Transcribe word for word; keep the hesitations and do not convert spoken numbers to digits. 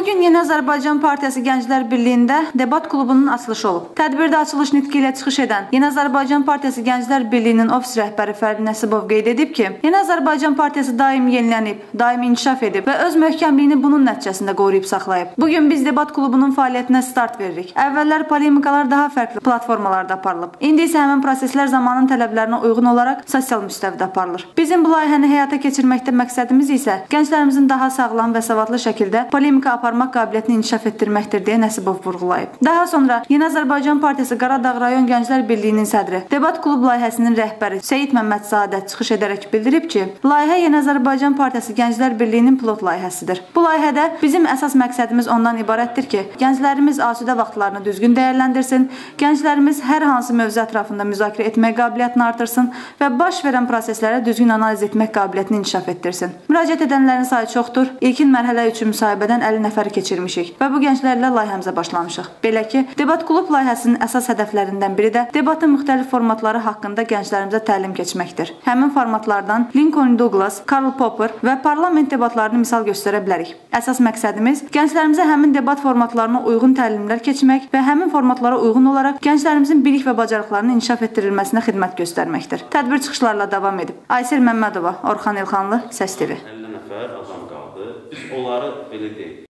Bugün Yeni Azərbaycan Partiyası Gənclər Birliyində debat klubunun açılışı olub. Tədbirdə açılış nitqi ilə çıxış edən Yeni Azərbaycan Partiyası Gənclər Birliyinin ofis rəhbəri Fərdi Nəsibov qeyd edib ki, Yeni Azərbaycan Partiyası daim yenilənib, daim inkişaf edib və öz möhkəmliyini bunun nəticəsində qoruyub saxlayıb. Bugün biz debat klubunun fəaliyyətinə start veririk. Əvvəllər polemikalar daha fərqli platformalarda aparılıb. İndi isə həmin proseslər zamanın tələblərinə uyğun olaraq sosial müstəvidə aparılır. Bizim bu layihəni həyata keçirməkdə məqsədimiz isə gənclərimizin daha sağlam və savadlı şəkildə polemika aparmaq qabiliyyətini inkişaf etdirməkdir deyə Nəsibov vurğulayıb. Daha sonra Yeni Azərbaycan Partiyası Qaradağ rayon Gənclər Birliyinin sədri, debat klub layihəsinin rəhbəri Seyid Məmmədzadə çıxış edərək bildirib ki, layihə Yeni Azərbaycan Partiyası Gənclər Birliyinin pilot layihəsidir. Bu layihədə bizim əsas məqsədimiz ondan ibarətdir ki, gənclərimiz asudə vaxtlarını düzgün dəyərləndirsin, gənclərimiz hər hansı mövzu ətrafında müzakirə etmək qabiliyyətini artırsın və baş verən proseslərə düzgün analiz etmək qabiliyyətini inkişaf etdirsin. Müraciət edənlərin sayı çoxdur. İlkin mərhələ üçün müsahibədən əlli nəfəri keçirmişik və bu gənclərlə layihəmizə başlamışıq. Belə ki, debat klub layihəsinin əsas hədəflərindən biri də debatın müxtəlif formatları haqqında gənclərimizə təlim keçməkdir. Həmin formatlardan Lincoln Douglas, Karl Popper və parlament debatlarını misal göstərə bilərik. Əsas məqsədimiz gənclərimizə həmin debat formatlarına uyğun təlimlər keçmək və həmin formatlara uyğun olaraq gənclərimizin bilik və bacarıqlarının inkişaf etdirilməsinə xidmət göstərməkdir. Tədbir çıxışlarla davam edib. Aysel Məmmədova, Orxan İlxanlı, Səs TV. əlli nəfər adam qaldı. Biz onları belə deyək.